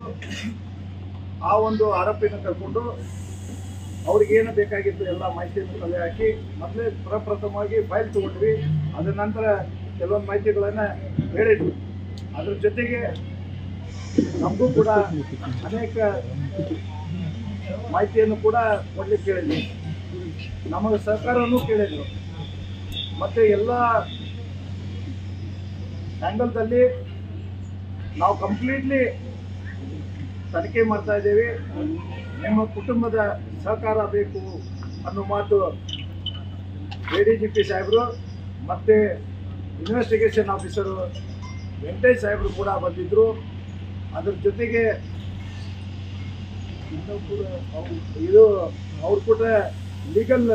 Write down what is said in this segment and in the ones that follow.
ಆ ಒಂದು ಆರೋಪಿನ ಕರ್ಕೊಂಡು ಅವ್ರಿಗೆ ಏನು ಬೇಕಾಗಿತ್ತು ಎಲ್ಲ ಮಾಹಿತಿಯನ್ನು ತಲೆ ಹಾಕಿ ಮೊದಲೇ ಪ್ರಪ್ರಥಮವಾಗಿ ಫೈಲ್ ತಗೊಂಡ್ವಿ. ಅದರ ನಂತರ ಕೆಲವೊಂದು ಮಾಹಿತಿಗಳನ್ನು ಹೇಳಿದ್ವಿ. ಅದ್ರ ಜೊತೆಗೆ ನಮಗೂ ಕೂಡ ಅನೇಕ ಮಾಹಿತಿಯನ್ನು ಕೂಡ ಕೊಡ್ಲಿಕ್ಕೆ ಕೇಳಿದ್ವಿ. ನಮಗೆ ಸಹಕಾರವನ್ನು ಕೇಳಿದ್ರು. ಮತ್ತು ಎಲ್ಲ ಆ್ಯಂಗಲ್ದಲ್ಲಿ ನಾವು ಕಂಪ್ಲೀಟ್ಲಿ ತನಿಖೆ ಮಾಡ್ತಾ ಇದ್ದೇವೆ. ನಿಮ್ಮ ಕುಟುಂಬದ ಸಹಕಾರ ಬೇಕು ಅನ್ನೋ ಮಾತು ADGP ಸಾಹೇಬರು ಮತ್ತು ಇನ್ವೆಸ್ಟಿಗೇಷನ್ ಆಫೀಸರು ವೆಂಕಟೇಶ್ ಸಾಹೇಬರು ಕೂಡ ಬಂದಿದ್ದರು. ಅದ್ರ ಜೊತೆಗೆ ಇದು ಅವ್ರು ಕೂಡ ಲೀಗಲ್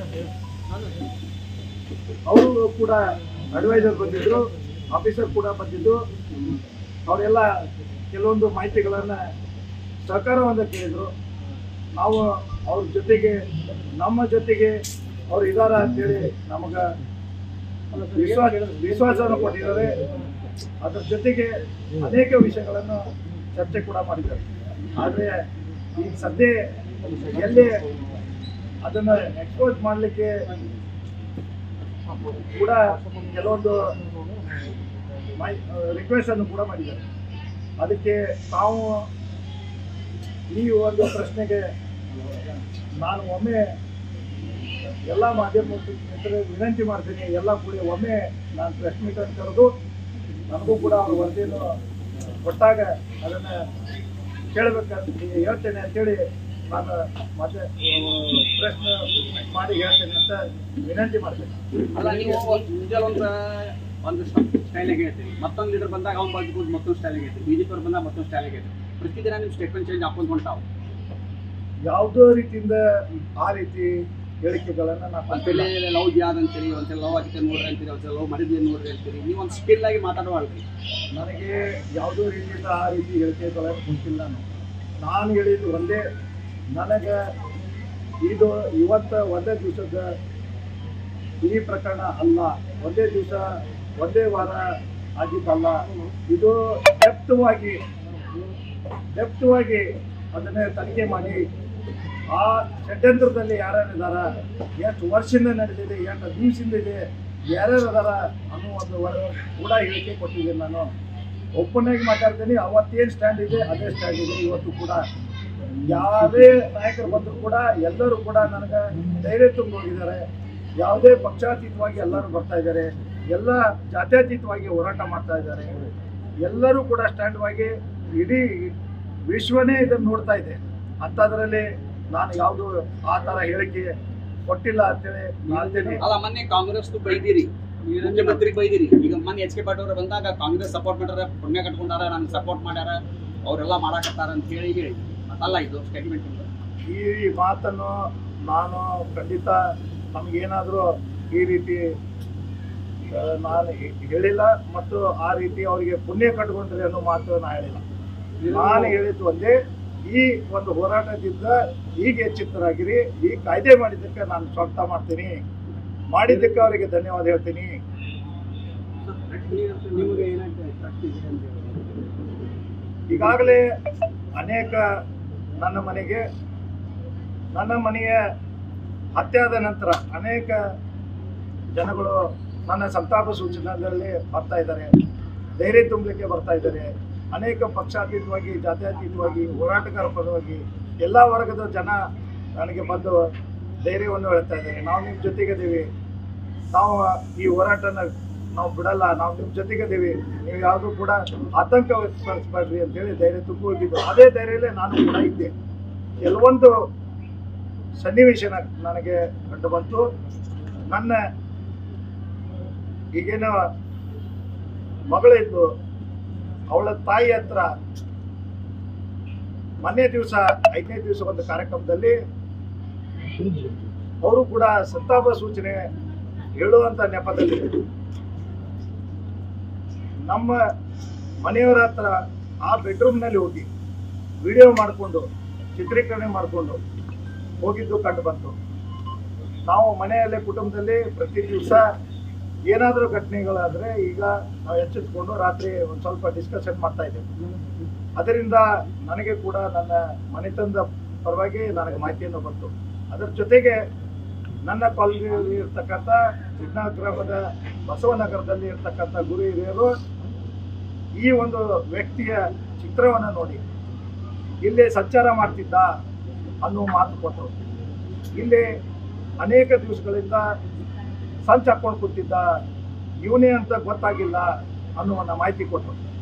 ಅವರು ಕೂಡ ಅಡ್ವೈಸರ್ ಬಂದಿದ್ದರು, ಆಫೀಸರ್ ಕೂಡ ಬಂದಿದ್ದು. ಅವರೆಲ್ಲ ಕೆಲವೊಂದು ಮಾಹಿತಿಗಳನ್ನು ಸಹಕಾರವನ್ನು ಕೇಳಿದರು. ನಾವು ಅವ್ರ ಜೊತೆಗೆ ನಮ್ಮ ಜೊತೆಗೆ ಅವ್ರು ಇದ್ದಾರೆ ಅಂತೇಳಿ ನಮಗೆ ವಿಶ್ವಾಸವನ್ನು ಕೊಟ್ಟಿದ್ದಾರೆ. ಅದರ ಜೊತೆಗೆ ಅನೇಕ ವಿಷಯಗಳನ್ನು ಚರ್ಚೆ ಕೂಡ ಮಾಡಿದ್ದಾರೆ. ಆದರೆ ಈಗ ಸದ್ಯ ಎಲ್ಲಿ ಅದನ್ನು ಎಕ್ಸ್ಪೋಸ್ ಮಾಡಲಿಕ್ಕೆ ಕೂಡ ಕೆಲವೊಂದು ರಿಕ್ವೆಸ್ಟನ್ನು ಕೂಡ ಮಾಡಿದ್ದಾರೆ. ಅದಕ್ಕೆ ತಾವು ಈ ಒಂದು ಪ್ರಶ್ನೆಗೆ ನಾನು ಒಮ್ಮೆ ಎಲ್ಲ ಮಾಧ್ಯಮ ಮಿತ್ರರಿಗೆ ವಿನಂತಿ ಮಾಡ್ತೀನಿ, ಎಲ್ಲ ಕೂಡ ಒಮ್ಮೆ ನಾನು ಪ್ರೆಸ್ ಮೀಟನ್ನು ಕರೆದು ನನಗೂ ಕೂಡ ಅವ್ರ ವರದಿಯನ್ನು ಕೊಟ್ಟಾಗ ಅದನ್ನು ಕೇಳಬೇಕಂತ ಹೇಳ್ತೇನೆ ಅಂತೇಳಿ ನಾನು ಮತ್ತೆ ಪ್ರಶ್ನೆ ಮಾಡಿ ಹೇಳ್ತೇನೆ ಅಂತ ವಿನಂತಿ ಮಾಡ್ತೇನೆ. ಅಲ್ಲ, ನೀವು ಒಂದು ಸ್ಟೈಲಿಗೆ ಹೇಳ್ತೀರಿ, ಮತ್ತೊಂದು ಲೀಡರ್ ಬಂದಾಗ ಅವ್ನು ಬಾಜು ಮತ್ತೊಂದು ಸ್ಟೈಲಿಗೆ ಹೇಳ್ತೀರಿ, BJP ಅವ್ರು ಬಂದಾಗ ಮತ್ತೊಂದು ಸ್ಟೈಲಿಗೆ ಹೇಳ್ತೀರಿ. ಪ್ರತಿದಿನ ನಿಮ್ಮ ಸ್ಟೇಟ್ಮೆಂಟ್ ಚೇಂಜ್ ಹಾಕೊಂಡು ಹೊಂಟಾವು. ಯಾವುದೋ ರೀತಿಯಿಂದ ಆ ರೀತಿ ಹೇಳಿಕೆಗಳನ್ನು ಒಂದ್ಸಲ ಲವ್ ಜಿಯಾದ್ ಅಂತೀರಿ, ಒಂದ್ಸಲ ಲವ್ ಆಗಿತ್ತೆ ನೋಡ್ರಿ ಅಂತೀರಿ, ಒಂದ್ಸಲ ಲವ್ ಮಾಡಿದ್ವಿ ನೋಡ್ರಿ ಅಂತೀರಿ. ನೀವು ಒಂದು ಸ್ಕಿಲ್ ಆಗಿ ಮಾತಾಡುವಲ್ರಿ. ನನಗೆ ಯಾವುದೋ ರೀತಿಯಿಂದ ಆ ರೀತಿ ಹೇಳಿಕೆಗಳನ್ನು ಗೊತ್ತಿಲ್ಲ. ನಾನು ಹೇಳಿದ್ದು ಒಂದೇ, ನನಗೆ ಇದು ಇವತ್ತು ಒಂದೇ ದಿವಸದ ಈ ಪ್ರಕರಣ ಅಲ್ಲ, ಒಂದೇ ದಿವಸ ಒಂದೇ ವಾರ ಆಗಿದ್ದಲ್ಲ. ಇದು ಡೆಪ್ತವಾಗಿ ಅದನ್ನೇ ತನಿಖೆ ಮಾಡಿ ಆ ಷಡ್ಯಂತ್ರದಲ್ಲಿ ಯಾರ್ಯಾರಿದಾರ, ಎಷ್ಟು ವರ್ಷದಿಂದ ನಡೆದಿದೆ, ಎಷ್ಟು ದಿವಸದಿಂದ ಇದೆ, ಯಾರ್ಯಾರು ಅದಾರ ಅನ್ನೋ ಒಂದು ಕೂಡ ಹೇಳಿಕೆ ಕೊಟ್ಟಿದ್ದೀನಿ. ನಾನು ಒಪ್ಪನಾಗಿ ಮಾತಾಡ್ತೀನಿ. ಅವತ್ತೇನು ಸ್ಟ್ಯಾಂಡ್ ಇದೆ ಅದೇ ಸ್ಟ್ಯಾಂಡ್ ಇದೆ ಇವತ್ತು ಕೂಡ. ಯಾವುದೇ ನಾಯಕರು ಬಂದರೂ ಕೂಡ ಎಲ್ಲರೂ ಕೂಡ ನನಗೆ ಧೈರ್ಯ ತುಂಬ ಹೋಗಿದ್ದಾರೆ. ಯಾವುದೇ ಪಕ್ಷಾತೀತವಾಗಿ ಎಲ್ಲರೂ ಬರ್ತಾ ಇದ್ದಾರೆ, ಎಲ್ಲ ಜಾತ್ಯತೀತವಾಗಿ ಹೋರಾಟ ಮಾಡ್ತಾ ಇದ್ದಾರೆ. ಎಲ್ಲರೂ ಕೂಡ ಸ್ಟ್ಯಾಂಡ್ವಾಗಿ ಇಡೀ ವಿಶ್ವನೇ ಇದನ್ನು ನೋಡ್ತಾ ಇದೆ. ಅಂಥದ್ರಲ್ಲಿ ನಾನು ಯಾವುದು ಆ ಥರ ಹೇಳಿಕೆ ಕೊಟ್ಟಿಲ್ಲ ಅಂತೇಳಿ ಹೇಳ್ತೀನಿ. ಅಲ್ಲ, ಮೊನ್ನೆ ಕಾಂಗ್ರೆಸ್ ಬೈದಿರಿ, ಮುಖ್ಯಮಂತ್ರಿಗೆ ಬೈದಿರಿ. ಈಗ ಮೊನ್ನೆ HK ಪಾಟೀಲ್ ಅವರು ಬಂದಾಗ ಕಾಂಗ್ರೆಸ್ ಸಪೋರ್ಟ್ ಮಾಡ್ಯಾರ, ಪುಣ್ಯ ಕಟ್ಕೊಂಡಾರ, ನನಗೆ ಸಪೋರ್ಟ್ ಮಾಡ್ಯಾರ, ಅವರೆಲ್ಲ ಮಾಡಾಕತ್ತಾರ ಅಂತ ಹೇಳಿ ಅಲ್ಲ ಇದು ಸ್ಟೇಟ್ಮೆಂಟ್. ಈ ಮಾತನ್ನು ನಾನು ಖಂಡಿತ ನಮಗೇನಾದರೂ ಈ ರೀತಿ ನಾನು ಹೇಳಿಲ್ಲ ಮತ್ತು ಆ ರೀತಿ ಅವರಿಗೆ ಪುಣ್ಯ ಕಟ್ಕೊಂಡ್ರಿ ಅನ್ನೋ ಮಾತು ನಾನು ಹೇಳಿಲ್ಲ. ನಾನು ಹೇಳಿದ್ದು ಒಂದೇ, ಈ ಒಂದು ಹೋರಾಟದಿಂದ ಈಗ ಎಚ್ಚೆತ್ತರಾಗಿರಿ. ಈ ಕಾಯ್ದೆ ಮಾಡಿದ್ದಕ್ಕೆ ನಾನು ಸ್ವಾಗತ ಮಾಡ್ತೀನಿ, ಮಾಡಿದ್ದಕ್ಕೆ ಅವರಿಗೆ ಧನ್ಯವಾದ ಹೇಳ್ತೀನಿ. ಈಗಾಗಲೇ ಅನೇಕ ನನ್ನ ಮನೆಯ ಹತ್ಯೆಯಾದ ನಂತರ ಅನೇಕ ಜನಗಳು ನನ್ನ ಸಂತಾಪ ಸೂಚನೆಯಲ್ಲಿ ಬರ್ತಾ ಇದ್ದಾರೆ, ಧೈರ್ಯ ತುಂಬಲಿಕ್ಕೆ ಬರ್ತಾ ಇದ್ದಾರೆ. ಅನೇಕ ಪಕ್ಷಾತೀತವಾಗಿ, ಜಾತ್ಯತೀತವಾಗಿ, ಹೋರಾಟಗಾರ ಪರವಾಗಿ ಎಲ್ಲ ವರ್ಗದ ಜನ ನನಗೆ ಬಂದು ಧೈರ್ಯವನ್ನು ಹೇಳ್ತಾ ಇದ್ದಾರೆ. ನಾವು ನಿಮ್ಮ ಜೊತೆಗಿದ್ದೀವಿ, ನಾವು ಈ ಹೋರಾಟನ ನಾವು ಬಿಡಲ್ಲ, ನಾವು ನಿಮ್ಮ ಜೊತೆಗಿದ್ದೀವಿ, ನೀವು ಯಾವುದೂ ಕೂಡ ಆತಂಕ ವ್ಯಕ್ತಪಡಿಸಬೇಡ್ರಿ ಅಂತೇಳಿ ಧೈರ್ಯ ತುಂಬ ಹೋಗಿದ್ದು. ಅದೇ ಧೈರ್ಯಲ್ಲೇ ನಾನು ಕೂಡ ಇದ್ದೆ. ಕೆಲವೊಂದು ಸನ್ನಿವೇಶ ನನಗೆ ಕಂಡು ಬಂತು. ನನ್ನ ಈಗೇನು ಮಗಳಿದ್ದು ಅವಳ ತಾಯಿ ಹತ್ರ ಮೊನ್ನೆ ದಿವಸ 5ನೇ ದಿವಸ ಒಂದು ಕಾರ್ಯಕ್ರಮದಲ್ಲಿ ಅವರು ಕೂಡ ಸಂತಾಪ ಸೂಚನೆ ಹೇಳುವಂತ ನೆಪದಲ್ಲಿ ನಮ್ಮ ಮನೆಯವರ ಹತ್ರ ಆ ಬೆಡ್ರೂಮ್ನಲ್ಲಿ ಹೋಗಿ ವಿಡಿಯೋ ಮಾಡಿಕೊಂಡು ಚಿತ್ರೀಕರಣೆ ಮಾಡಿಕೊಂಡು ಹೋಗಿದ್ದು ಕಂಡು ಬಂತು. ನಾವು ಮನೆಯಲ್ಲೇ ಕುಟುಂಬದಲ್ಲಿ ಪ್ರತಿ ದಿವಸ ಏನಾದರೂ ಘಟನೆಗಳಾದರೆ ಈಗ ನಾವು ಎಚ್ಚೆತ್ಕೊಂಡು ರಾತ್ರಿ ಒಂದು ಸ್ವಲ್ಪ ಡಿಸ್ಕಷನ್ ಮಾಡ್ತಾ ಇದ್ದೇವೆ. ಅದರಿಂದ ನನಗೆ ಕೂಡ ನನ್ನ ಮನೆತನದ ಪರವಾಗಿ ನನಗೆ ಮಾಹಿತಿಯನ್ನು ಬಂತು. ಅದರ ಜೊತೆಗೆ ನನ್ನ ಕಾಲೋನಿಯಲ್ಲಿ ಇರ್ತಕ್ಕಂಥ ಸಿಡ್ನಾ ಗ್ರಾಮದ ಬಸವನಗರದಲ್ಲಿ ಇರ್ತಕ್ಕಂಥ ಗುರು ಹಿರಿಯರು ಈ ಒಂದು ವ್ಯಕ್ತಿಯ ಚಿತ್ರವನ್ನು ನೋಡಿ ಇಲ್ಲಿ ಸಂಚಾರ ಮಾಡ್ತಿದ್ದ ಅನ್ನೋ ಮಾತು ಕೊಟ್ಟರು. ಇಲ್ಲಿ ಅನೇಕ ದಿವಸಗಳಿಂದ ಸಂಚ ಹಾಕೊಂಡು ಕೂತಿದ್ದ, ಇವನೇ ಅಂತ ಗೊತ್ತಾಗಿಲ್ಲ ಅನ್ನುವ ಮಾಹಿತಿ ಕೊಟ್ಟರು.